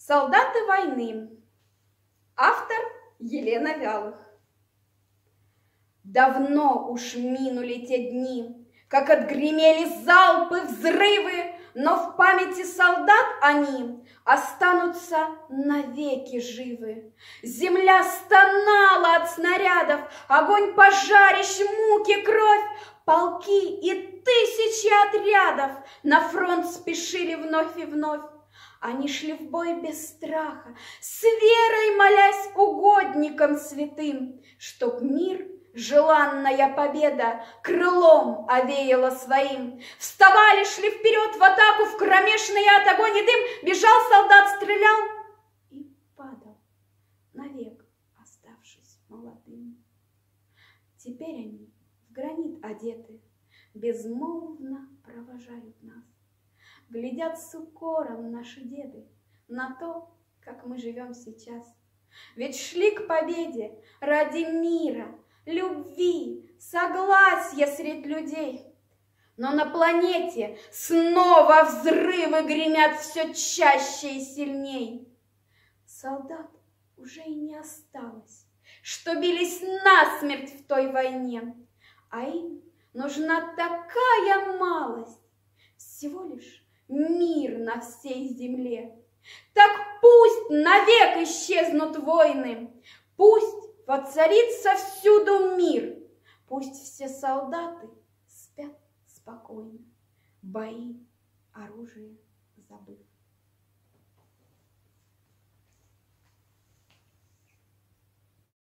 Солдаты войны. Автор Елена Вялых. Давно уж минули те дни, как отгремели залпы, взрывы, но в памяти солдат они останутся навеки живы. Земля стонала от снарядов, огонь, пожарищ, муки, кровь. Полки и тысячи отрядов на фронт спешили вновь и вновь. Они шли в бой без страха, с верой молясь угодникам святым, чтоб мир, желанная победа, крылом овеяла своим. Вставали, шли вперед в атаку, в кромешный ад, огонь и дым. Бежал солдат, стрелял и падал, навек оставшись молодым. Теперь они в гранит одеты, безмолвно провожают нас. Глядят с укором наши деды на то, как мы живем сейчас. Ведь шли к победе ради мира, любви, согласия средь людей. Но на планете снова взрывы гремят все чаще и сильней. Солдат уже и не осталось, что бились насмерть в той войне, а им нужна такая малость, всего лишь мир на всей земле. Так пусть навек исчезнут войны, пусть воцарится всюду мир, пусть все солдаты спят спокойно, бои, оружие забыв.